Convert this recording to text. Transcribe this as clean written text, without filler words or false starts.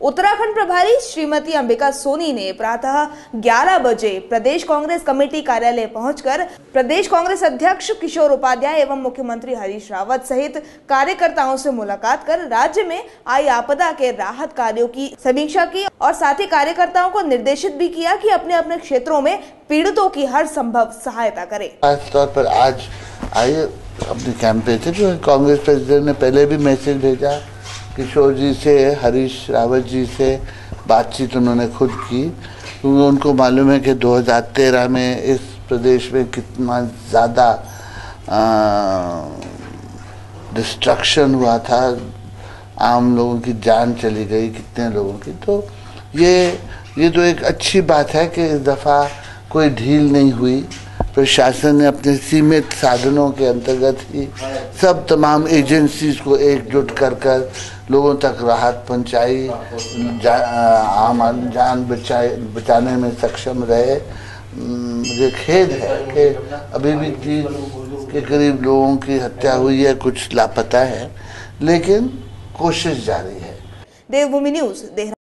उत्तराखंड प्रभारी श्रीमती अंबिका सोनी ने प्रातः 11 बजे प्रदेश कांग्रेस कमेटी कार्यालय पहुंचकर प्रदेश कांग्रेस अध्यक्ष किशोर उपाध्याय एवं मुख्यमंत्री हरीश रावत सहित कार्यकर्ताओं से मुलाकात कर राज्य में आई आपदा के राहत कार्यों की समीक्षा की और साथ ही कार्यकर्ताओं को निर्देशित भी किया कि अपने अपने क्षेत्रों में पीड़ितों की हर संभव सहायता करें। खास तौर पर आज आइए अपने कैंप पे थे, जो कांग्रेस प्रेसिडेंट ने पहले भी मैसेज भेजा, किशोर जी से, हरीश रावत जी से बातचीत उन्होंने खुद की, क्योंकि उनको मालूम है कि 2013 में इस प्रदेश में कितना ज़्यादा डिस्ट्रक्शन हुआ था, आम लोगों की जान चली गई कितने लोगों की। तो ये तो एक अच्छी बात है कि इस दफ़ा कोई ढील नहीं हुई। प्रशासन ने अपने सीमित साधनों के अंतर्गत ही सब तमाम एजेंसीज को एकजुट कर लोगों तक राहत पहुंचाई, आम जान बचाने में सक्षम रहे। मुझे खेद है कि अभी भी 30 के करीब लोगों की हत्या हुई है, कुछ लापता है, लेकिन कोशिश जारी है। देवभूमि न्यूज़।